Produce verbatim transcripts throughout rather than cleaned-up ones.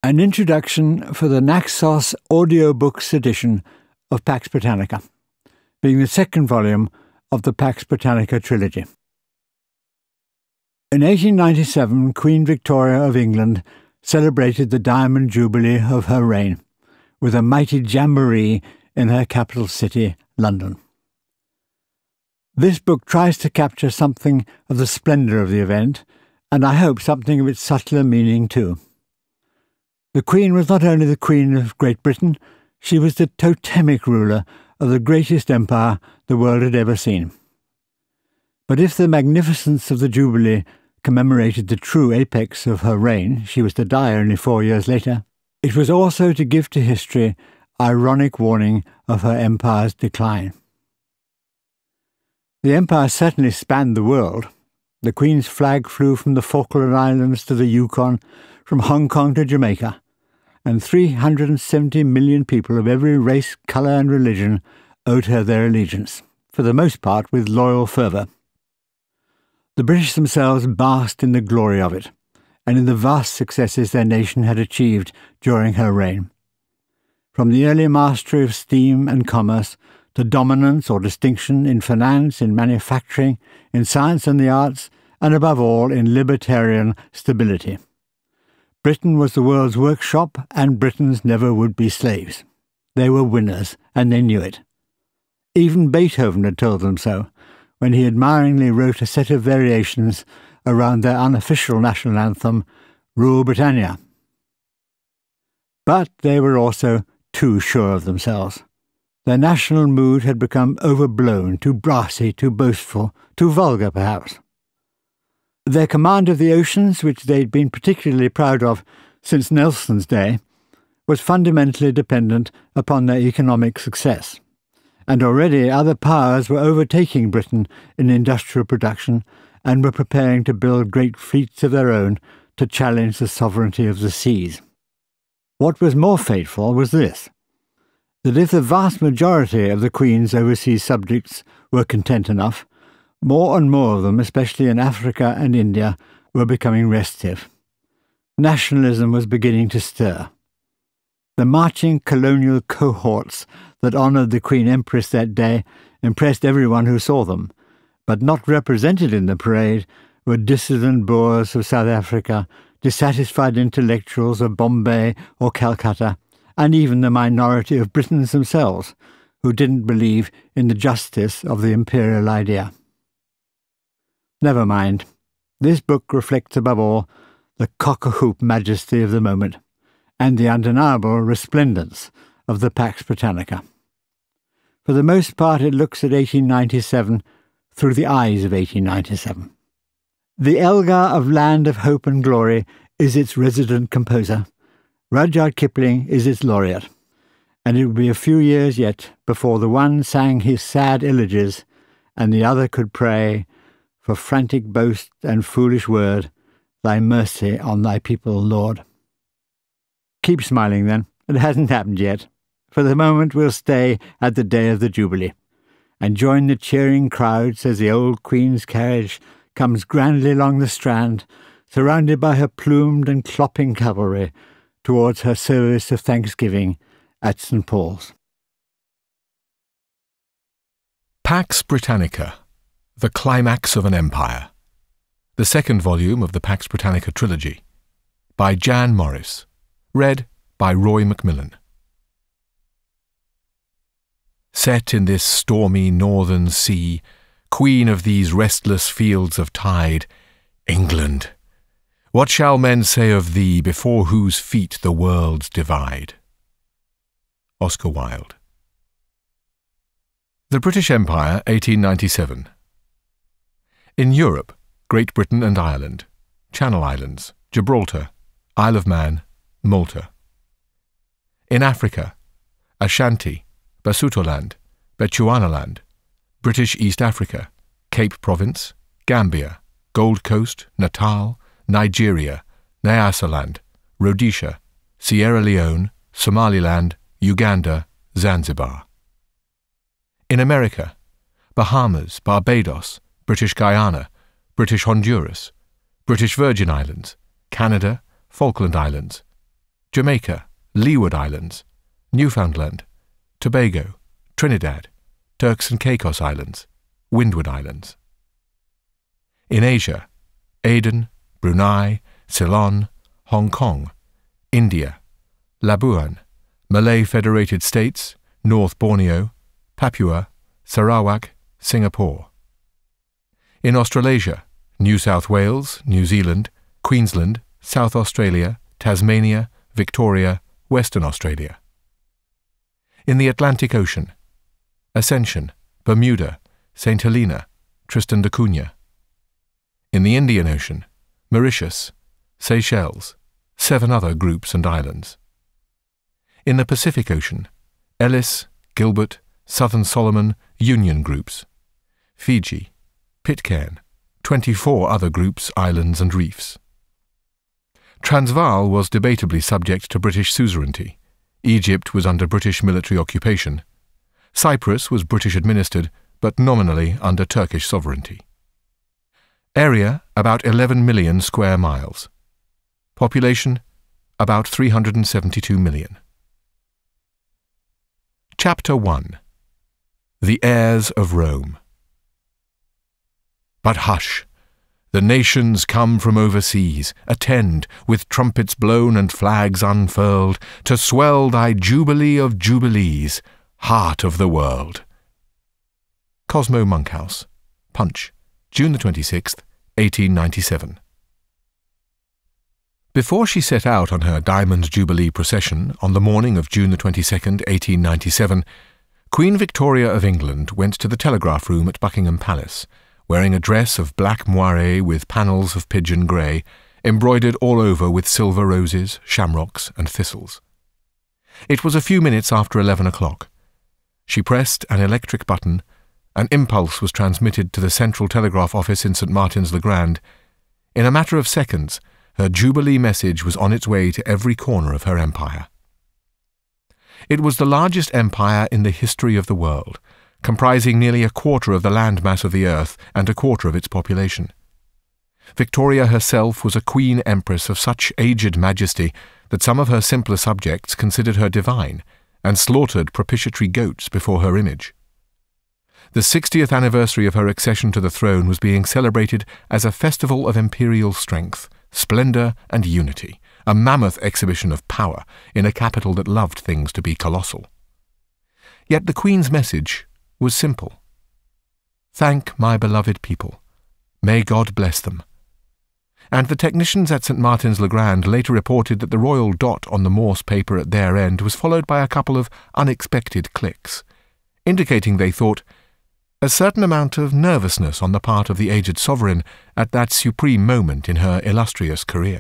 An introduction for the Naxos Audiobooks edition of Pax Britannica, being the second volume of the Pax Britannica Trilogy. In eighteen ninety-seven, Queen Victoria of England celebrated the Diamond Jubilee of her reign with a mighty jamboree in her capital city, London. This book tries to capture something of the splendour of the event, and I hope something of its subtler meaning too. The Queen was not only the Queen of Great Britain, she was the totemic ruler of the greatest empire the world had ever seen. But if the magnificence of the Jubilee commemorated the true apex of her reign, she was to die only four years later, it was also to give to history ironic warning of her empire's decline. The empire certainly spanned the world. The Queen's flag flew from the Falkland Islands to the Yukon, from Hong Kong to Jamaica, and three hundred seventy million people of every race, colour and religion owed her their allegiance, for the most part with loyal fervour. The British themselves basked in the glory of it, and in the vast successes their nation had achieved during her reign. From the early mastery of steam and commerce to dominance or distinction in finance, in manufacturing, in science and the arts, and above all in libertarian stability. Britain was the world's workshop, and Britons never would be slaves. They were winners, and they knew it. Even Beethoven had told them so, when he admiringly wrote a set of variations around their unofficial national anthem, Rule Britannia. But they were also too sure of themselves. Their national mood had become overblown, too brassy, too boastful, too vulgar perhaps. Their command of the oceans, which they'd been particularly proud of since Nelson's day, was fundamentally dependent upon their economic success, and already other powers were overtaking Britain in industrial production and were preparing to build great fleets of their own to challenge the sovereignty of the seas. What was more fateful was this, that if the vast majority of the Queen's overseas subjects were content enough, more and more of them, especially in Africa and India, were becoming restive. Nationalism was beginning to stir. The marching colonial cohorts that honoured the Queen Empress that day impressed everyone who saw them, but not represented in the parade were dissident Boers of South Africa, dissatisfied intellectuals of Bombay or Calcutta, and even the minority of Britons themselves, who didn't believe in the justice of the imperial idea. Never mind. This book reflects above all the cock-a-hoop majesty of the moment, and the undeniable resplendence of the Pax Britannica. For the most part it looks at eighteen ninety-seven through the eyes of eighteen ninety-seven. The Elgar of Land of Hope and Glory is its resident composer. Rudyard Kipling is its laureate, and it will be a few years yet before the one sang his sad elegies and the other could pray, for frantic boast and foolish word, thy mercy on thy people, Lord. Keep smiling then, it hasn't happened yet. For the moment we'll stay at the day of the Jubilee, and join the cheering crowds as the old Queen's carriage comes grandly along the Strand, surrounded by her plumed and clopping cavalry, towards her service of thanksgiving at Saint Paul's. Pax Britannica, The Climax of an Empire, the second volume of the Pax Britannica Trilogy, by Jan MorrisÄs, read by Roy McMillan. Set in this stormy northern sea, queen of these restless fields of tide, England, what shall men say of thee before whose feet the worlds divide? Oscar Wilde. The British Empire, eighteen ninety-seven. In Europe, Great Britain and Ireland, Channel Islands, Gibraltar, Isle of Man, Malta. In Africa, Ashanti, Basutoland, Bechuanaland, British East Africa, Cape Province, Gambia, Gold Coast, Natal, Nigeria, Nyasaland, Rhodesia, Sierra Leone, Somaliland, Uganda, Zanzibar. In America, Bahamas, Barbados, British Guyana, British Honduras, British Virgin Islands, Canada, Falkland Islands, Jamaica, Leeward Islands, Newfoundland, Tobago, Trinidad, Turks and Caicos Islands, Windward Islands. In Asia, Aden, Brunei, Ceylon, Hong Kong, India, Labuan, Malay Federated States, North Borneo, Papua, Sarawak, Singapore. In Australasia, New South Wales, New Zealand, Queensland, South Australia, Tasmania, Victoria, Western Australia. In the Atlantic Ocean, Ascension, Bermuda, Saint Helena, Tristan da Cunha. In the Indian Ocean, Mauritius, Seychelles, seven other groups and islands. In the Pacific Ocean, Ellis, Gilbert, Southern Solomon, Union groups, Fiji, Pitcairn, twenty-four other groups, islands and reefs. Transvaal was debatably subject to British suzerainty. Egypt was under British military occupation. Cyprus was British administered, but nominally under Turkish sovereignty. Area, about eleven million square miles. Population, about three hundred seventy-two million. Chapter one. The Heirs of Rome. But hush! The nations come from overseas, attend, with trumpets blown and flags unfurled, to swell thy jubilee of jubilees, heart of the world. Cosmo Monkhouse, Punch, June the twenty-sixth, eighteen ninety-seven. Before she set out on her Diamond Jubilee procession on the morning of June the twenty-second, eighteen ninety-seven, Queen Victoria of England went to the telegraph room at Buckingham Palace, wearing a dress of black moiré with panels of pigeon grey, embroidered all over with silver roses, shamrocks, and thistles. It was a few minutes after eleven o'clock. She pressed an electric button. An impulse was transmitted to the Central Telegraph Office in Saint Martin's-le-Grand. In a matter of seconds, her Jubilee message was on its way to every corner of her empire. It was the largest empire in the history of the world, comprising nearly a quarter of the landmass of the earth and a quarter of its population. Victoria herself was a queen empress of such aged majesty that some of her simpler subjects considered her divine and slaughtered propitiatory goats before her image. The sixtieth anniversary of her accession to the throne was being celebrated as a festival of imperial strength, splendour and unity, a mammoth exhibition of power in a capital that loved things to be colossal. Yet the Queen's message was simple. Thank my beloved people. May God bless them. And the technicians at Saint Martin's-le-Grand later reported that the royal dot on the Morse paper at their end was followed by a couple of unexpected clicks, indicating, they thought, a certain amount of nervousness on the part of the aged sovereign at that supreme moment in her illustrious career.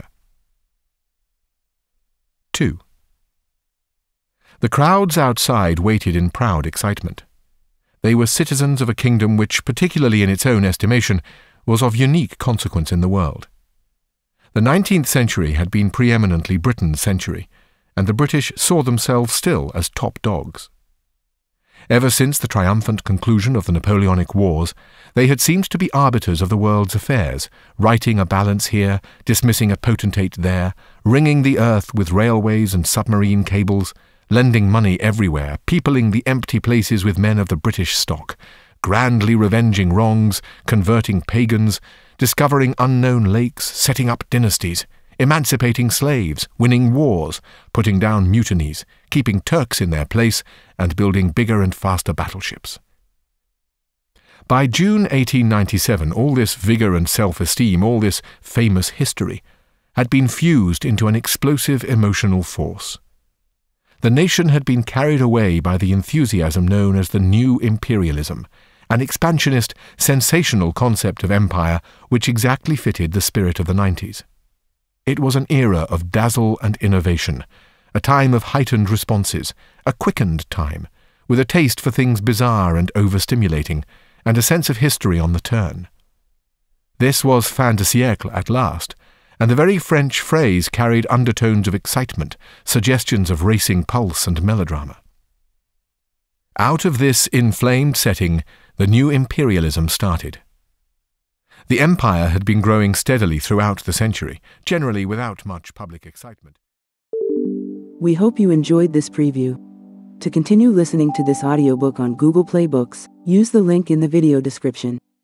two. The crowds outside waited in proud excitement. They were citizens of a kingdom which, particularly in its own estimation, was of unique consequence in the world. The nineteenth century had been preeminently Britain's century, and the British saw themselves still as top dogs. Ever since the triumphant conclusion of the Napoleonic Wars, they had seemed to be arbiters of the world's affairs, righting a balance here, dismissing a potentate there, ringing the earth with railways and submarine cables, lending money everywhere, peopling the empty places with men of the British stock, grandly revenging wrongs, converting pagans, discovering unknown lakes, setting up dynasties, emancipating slaves, winning wars, putting down mutinies, keeping Turks in their place, and building bigger and faster battleships. By June eighteen ninety-seven, all this vigour and self-esteem, all this famous history, had been fused into an explosive emotional force. The nation had been carried away by the enthusiasm known as the New Imperialism, an expansionist, sensational concept of empire which exactly fitted the spirit of the nineties. It was an era of dazzle and innovation, a time of heightened responses, a quickened time, with a taste for things bizarre and overstimulating, and a sense of history on the turn. This was fin de siècle at last, and the very French phrase carried undertones of excitement, suggestions of racing pulse and melodrama. Out of this inflamed setting, the new imperialism started. The empire had been growing steadily throughout the century, generally without much public excitement. We hope you enjoyed this preview. To continue listening to this audiobook on Google Play Books, use the link in the video description.